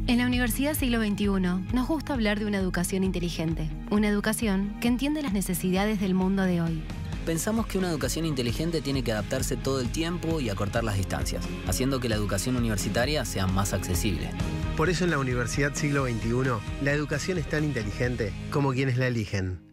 En la Universidad Siglo XXI nos gusta hablar de una educación inteligente, una educación que entiende las necesidades del mundo de hoy. Pensamos que una educación inteligente tiene que adaptarse todo el tiempo y acortar las distancias, haciendo que la educación universitaria sea más accesible. Por eso en la Universidad Siglo XXI, la educación es tan inteligente como quienes la eligen.